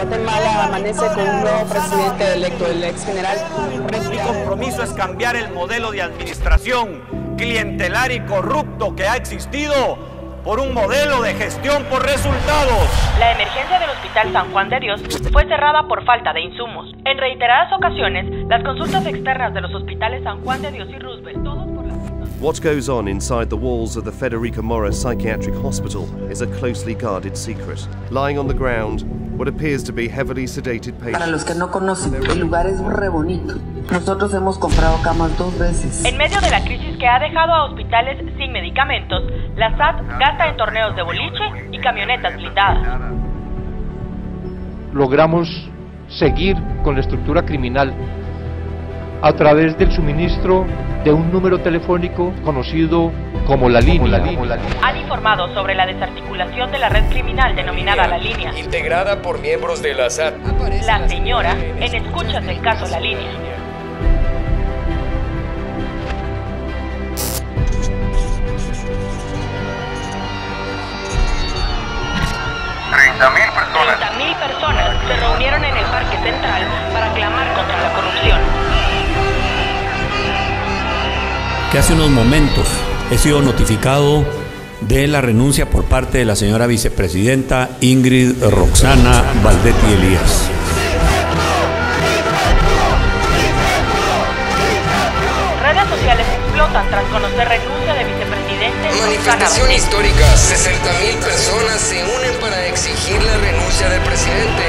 Guatemala amanece con un nuevo presidente electo, el ex general. Mi compromiso es cambiar el modelo de administración clientelar y corrupto que ha existido por un modelo de gestión por resultados. La emergencia del Hospital San Juan de Dios fue cerrada por falta de insumos. En reiteradas ocasiones, las consultas externas de los hospitales San Juan de Dios y Roosevelt, todos por la... What goes on inside the walls of the Federica Mora Psychiatric Hospital is a closely guarded secret. Lying on the ground, what appears to be heavily sedated patients. Para los que no conocen, el lugar es re bonito. Nosotros hemos comprado camas 2 veces. En medio de la crisis que ha dejado a hospitales sin medicamentos, la SAT gasta en torneos de boliche y camionetas blindadas. Logramos seguir con la estructura criminal a través del suministro de un número telefónico conocido como La Línea. Han informado sobre la desarticulación de la red criminal denominada La Línea, integrada por miembros de la SAT. La señora en Escuchas del caso La Línea. $30,000 personas se reunieron en el Parque Central para clamar contra la corrupción. Que hace unos momentos he sido notificado de la renuncia por parte de la señora vicepresidenta Ingrid Roxana Valdetti Elías. Redes sociales explotan tras conocer renuncia de vicepresidente. Manifestación histórica. 60,000 personas se unen para exigir la renuncia del presidente.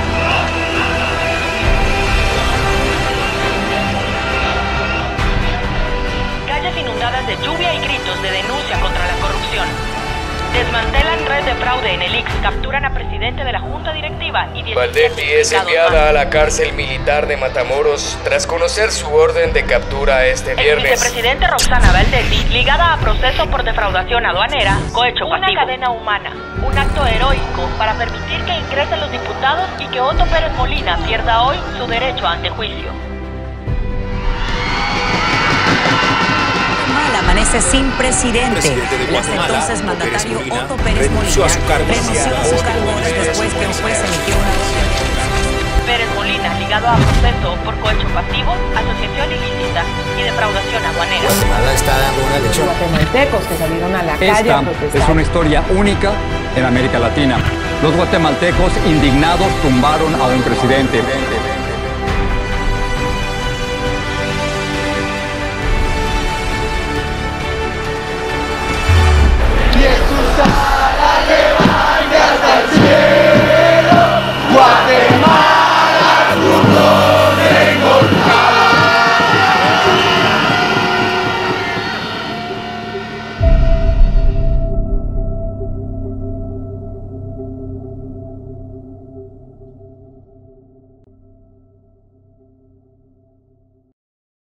Calles inundadas de lluvia y gritos de denuncia contra la corrupción. Desmantelan red de fraude en el IX, capturan a presidente de la Junta Directiva y 17 Valdetti es enviada a la cárcel militar de Matamoros tras conocer su orden de captura este viernes. El vicepresidente Roxana Valdetti, ligada a proceso por defraudación aduanera, cohecho pasivo. Una cadena humana, un acto heroico para permitir que ingresen los diputados y que Otto Pérez Molina pierda hoy su derecho ante juicio. Amanece sin presidente. El entonces mandatario Otto Pérez Molina renunció a su cargo después que un juez emitió una orden. Pérez Molina, ligado a proceso por cohecho pasivo, asociación ilícita y defraudación aduanera. Guatemala está dando una lección. Guatemaltecos que salieron a la calle a protestar. Es una historia única en América Latina. Los guatemaltecos indignados tumbaron a un presidente.